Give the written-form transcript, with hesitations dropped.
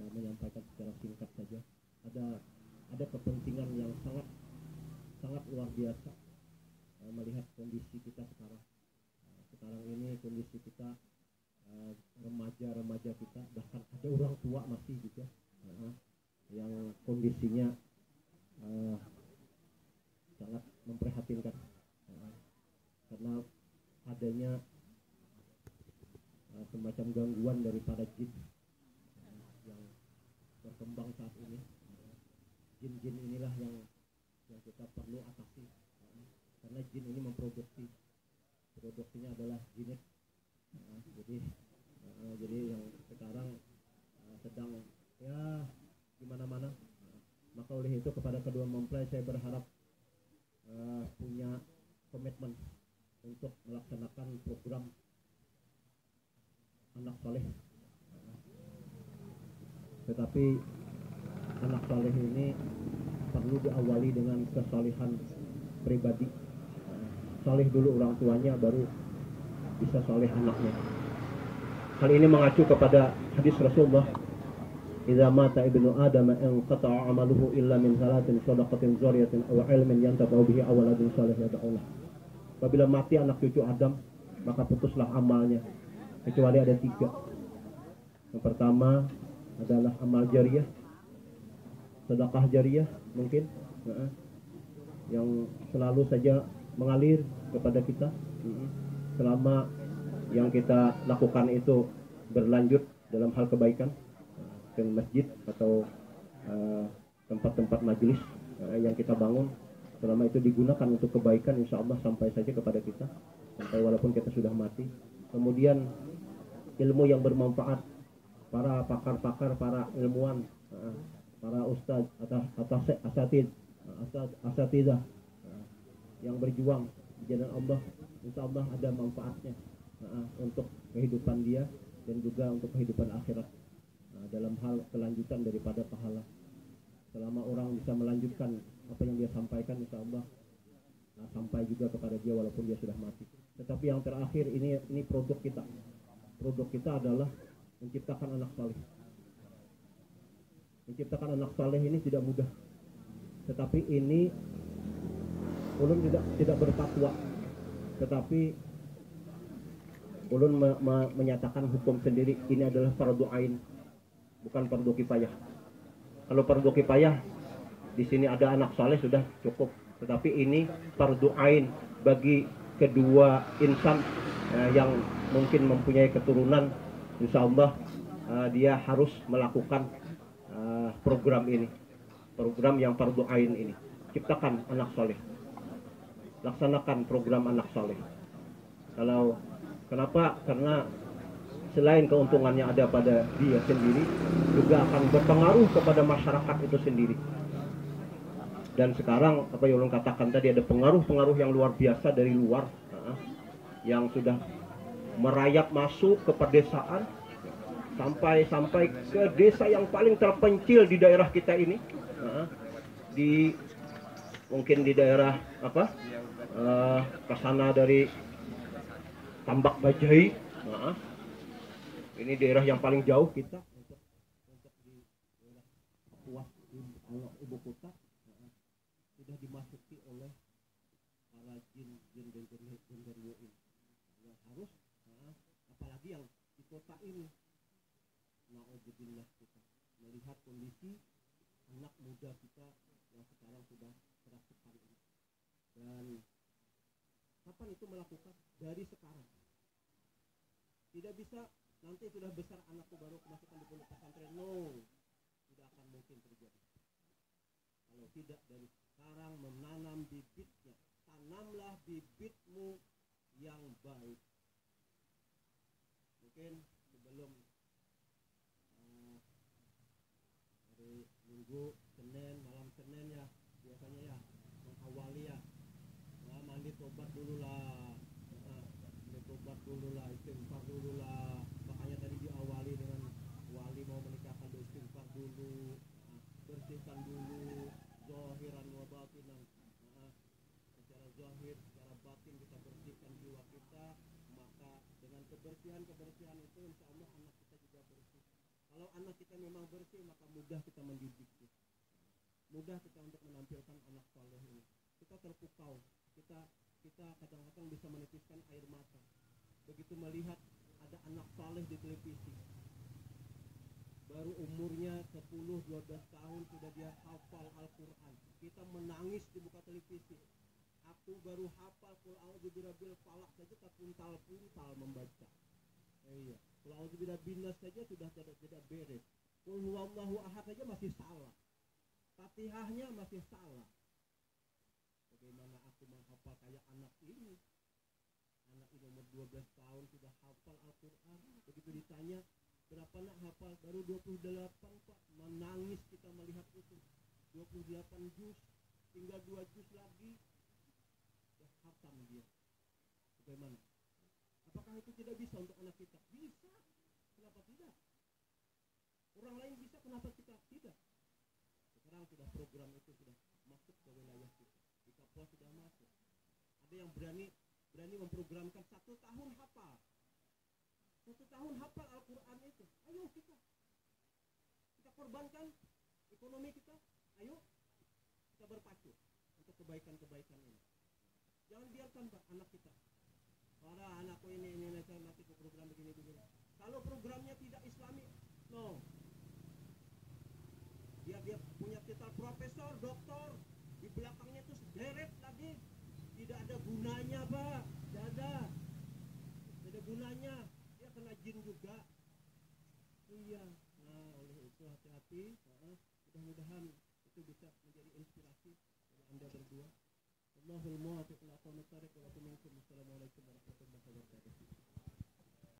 menyampaikan secara singkat saja. Ada kepentingan yang sangat sangat luar biasa melihat kondisi kita sekarang. Sekarang ini kondisi kita, remaja-remaja kita, bahkan ada orang tua masih juga yang kondisinya sangat memprihatinkan karena adanya semacam gangguan daripada jin yang berkembang saat ini. Jin-jin inilah yang kita perlu atasi karena jin ini produksinya adalah jinet. Jadi yang sekarang sedang ya gimana-mana. Maka oleh itu kepada kedua mempelai saya berharap punya komitmen untuk melaksanakan program anak saleh. Tetapi anak saleh ini perlu diawali dengan kesalehan pribadi. Saleh dulu orang tuanya, baru bisa saleh anaknya. Hal ini mengacu kepada hadis Rasulullah, "Idza mata ibnu Adam inqata'a 'amaluhu illa min salatin shadaqatin zariyatin aw 'ilmin yantafa'u bihi aw waladin salih yad'u lah." Apabila mati anak cucu Adam, maka putuslah amalnya kecuali ada 3. Yang pertama adalah amal jariyah, sedekah jariyah mungkin yang selalu saja mengalir kepada kita selama yang kita lakukan itu berlanjut dalam hal kebaikan, ke masjid atau tempat-tempat majelis yang kita bangun, selama itu digunakan untuk kebaikan, insya Allah sampai saja kepada kita, sampai walaupun kita sudah mati. Kemudian ilmu yang bermanfaat, para pakar-pakar, para ilmuwan, para ustadz atau asatidah yang berjuang di jalan Allah, insya Allah ada manfaatnya untuk kehidupan dia dan juga untuk kehidupan akhirat dalam hal kelanjutan daripada pahala. Selama orang bisa melanjutkan apa yang dia sampaikan, insya Allah sampai juga kepada dia walaupun dia sudah mati. Tetapi yang terakhir ini produk kita. Produk kita adalah menciptakan anak saleh. Menciptakan anak saleh ini tidak mudah. Tetapi ini ulun tidak berfatwa, tetapi ulun menyatakan hukum sendiri, ini adalah fardu ain, bukan fardu kifayah. Kalau fardu kifayah di sini ada anak saleh sudah cukup, tetapi ini fardu ain bagi kedua insan yang mungkin mempunyai keturunan, insya Allah dia harus melakukan program ini, program yang fardu ain ini. Ciptakan anak saleh, laksanakan program anak saleh. Kenapa? Karena selain keuntungannya ada pada dia sendiri, juga akan berpengaruh kepada masyarakat itu sendiri. Dan sekarang apa yang ulun katakan tadi, ada pengaruh-pengaruh yang luar biasa dari luar yang sudah merayap masuk ke pedesaan sampai ke desa yang paling terpencil di daerah kita ini, mungkin di daerah kesana dari Tambak Bajai, ini daerah yang paling jauh kita untuk di daerah Papua, ibu kota, sudah dimasuki oleh para jin genderuwo ini. Yang harus, apalagi yang di kota ini, na'udzubillah, kita melihat kondisi anak muda kita yang sekarang sudah kerasukan ini. Dan kapan itu melakukan? Dari sekarang. Tidak bisa nanti sudah besar anakku baru masukkan di pondok pesantren. No, tidak akan mungkin terjadi. Kalau tidak dari sekarang menanam bibitnya, tanamlah bibitmu yang baik. Mungkin sebelum hari Minggu, Senin, malam Senin ya, biasanya ya mengawali ya, mandi tobat dulu lah, istighfar dulu lah. Makanya tadi diawali dengan wali mau menikahkan, istighfar dulu, bersihkan dulu zahiran wa batinan. Secara zahir, secara batin kita bersihkan jiwa kita, maka dengan kebersihan itu insya Allah anak kita juga bersih. Kalau anak kita memang bersih, maka mudah kita mendidiknya, mudah kita untuk menampilkan anak saleh ini. Kita terpukau, kita kadang-kadang bisa menitiskan air mata begitu melihat ada anak saleh di televisi. Baru umurnya 10-12 tahun sudah dia hafal Al-Quran. Kita menangis di muka televisi. Aku baru hafal Qul a'udzu birabbil falaq saja tak puntal-puntal membaca. Iya, Qul a'udzu birabbin nas saja sudah tidak beres. Qul huwallahu ahad saja masih salah. Fatihahnya masih salah. Bagaimana aku menghafal kayak anak ini? Anak ini umur 12 tahun sudah hafal Al-Quran. Begitu ditanya, berapa nak hafal? Baru 28 Pak. Menangis kita melihat itu. 28 juz, tinggal 2 juz lagi. Ya khatam dia. Bagaimana? Apakah itu tidak bisa untuk anak kita? Bisa. Kenapa tidak? Orang lain bisa, kenapa kita tidak? Sekarang sudah program itu sudah masuk ke wilayah kita. Di Papua sudah masuk. Ada yang berani memprogramkan 1 tahun hafal. 1 tahun hafal Al-Quran itu. Ayo kita korbankan ekonomi kita. Ayo kita berpacu untuk kebaikan-kebaikan ini. Jangan biarkan Pak anak kita. Para anakku ini saya nanti ke program begini. Kalau programnya tidak Islami, no. Dia punya titel profesor, doktor, di belakangnya itu sederet lagi. Tidak ada gunanya Pak. Tidak ada gunanya. Dia kena jin juga. Iya. Nah oleh itu hati-hati. Mudah-mudahan itu bisa menjadi inspirasi bagi Anda berdua. Allahul muwaffiq ila aqwamit thariq wa lakum minkum. Assalamualaikum warahmatullahi wabarakatuh.